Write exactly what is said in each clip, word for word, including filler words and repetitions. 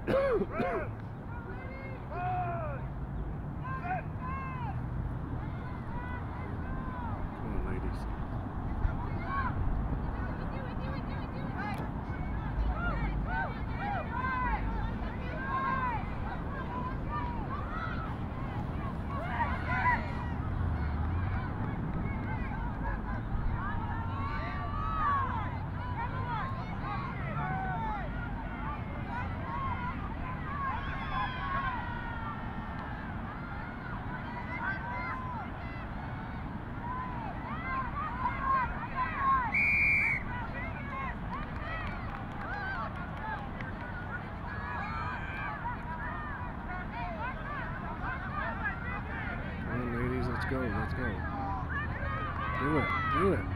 Let's go, let's go. Do it, do it.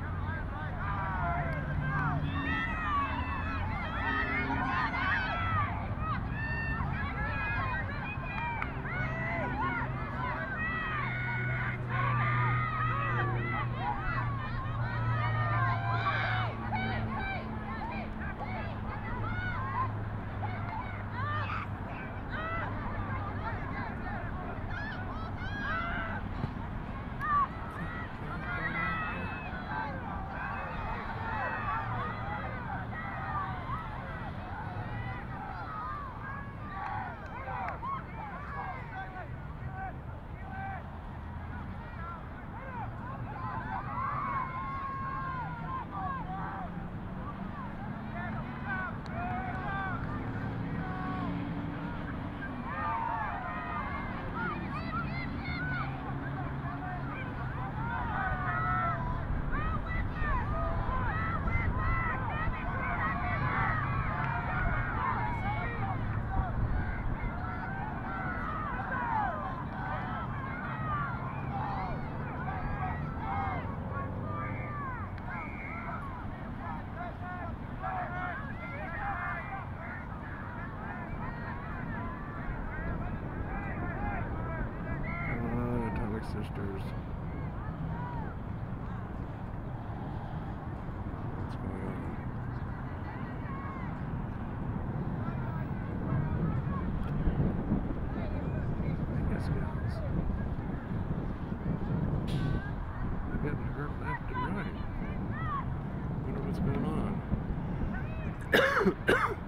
Sisters. What's going on? I guess guys. They're getting hurt left and right. I wonder what's going on.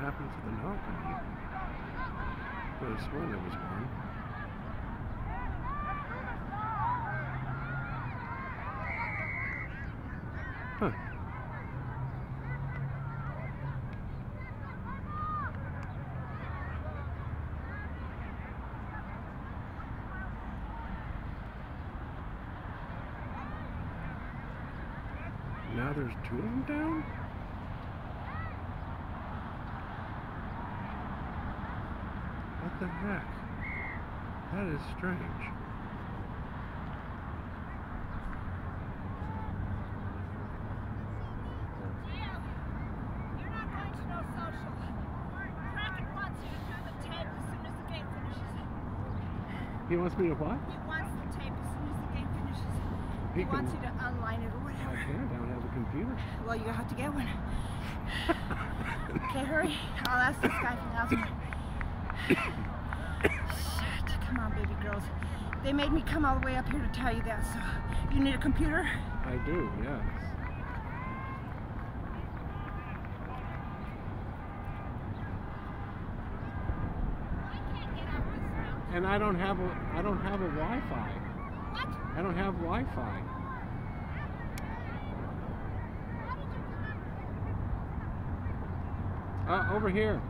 happened to the knock-on? But I swear there was one. Huh. Now there's two of them down? What the heck? That is strange. You're not going to no social. Crockett wants you to do the tape as soon as the game finishes. He wants me to what? He wants the tape as soon as the game finishes. He, he wants you to unline it or whatever. I can't. I don't have a computer. Well, you have to get one. Okay, hurry. I'll ask this guy from Alzheimer's. Shit, come on, baby girls. They made me come all the way up here to tell you that, so you need a computer? I do, yes. I can't get out this route. And I don't have a I don't have a Wi-Fi. What? I don't have Wi-Fi. Uh, over here.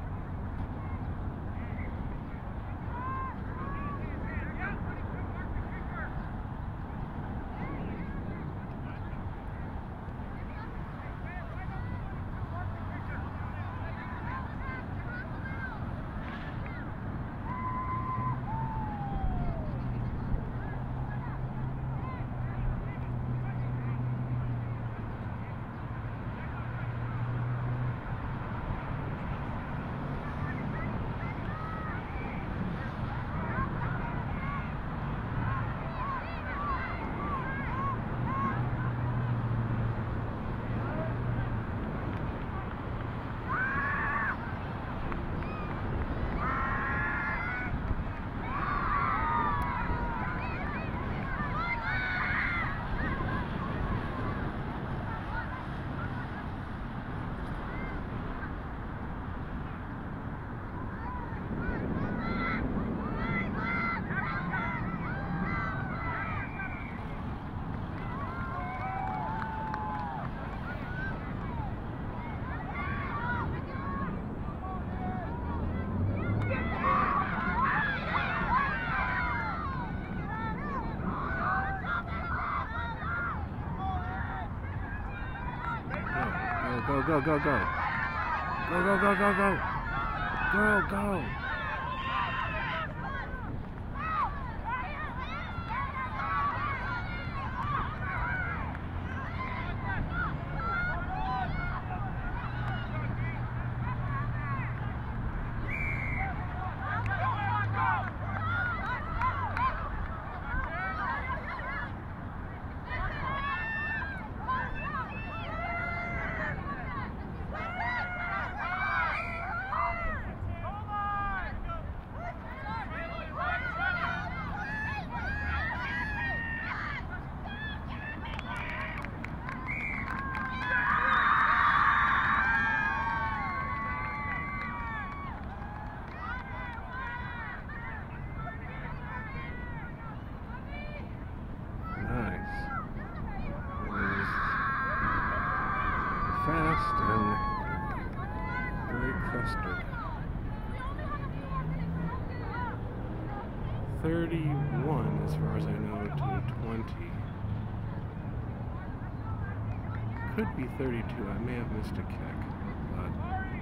Go, go, go, go. Go, go, go, go, go. Go, go. Fast and very custard. thirty-one, as far as I know, to twenty. Could be thirty-two. I may have missed a kick, but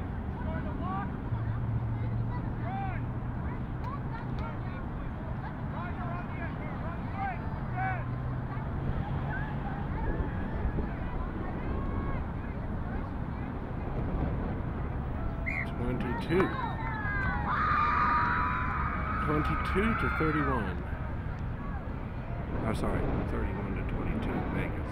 twenty-two. twenty-two to thirty-one. Oh, sorry, thirty-one to twenty-two, Vegas.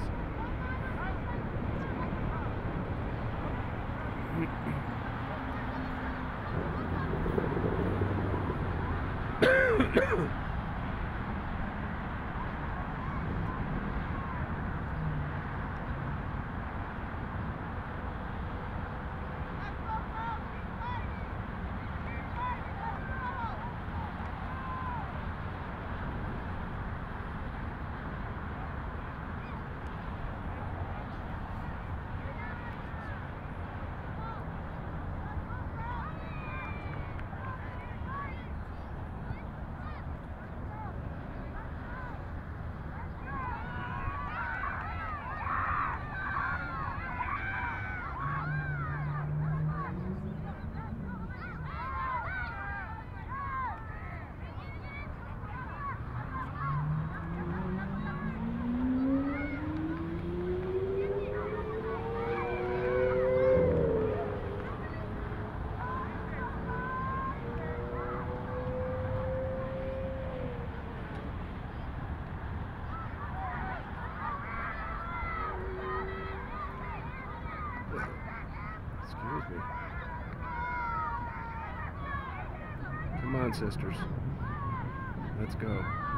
on, sisters. Let's go.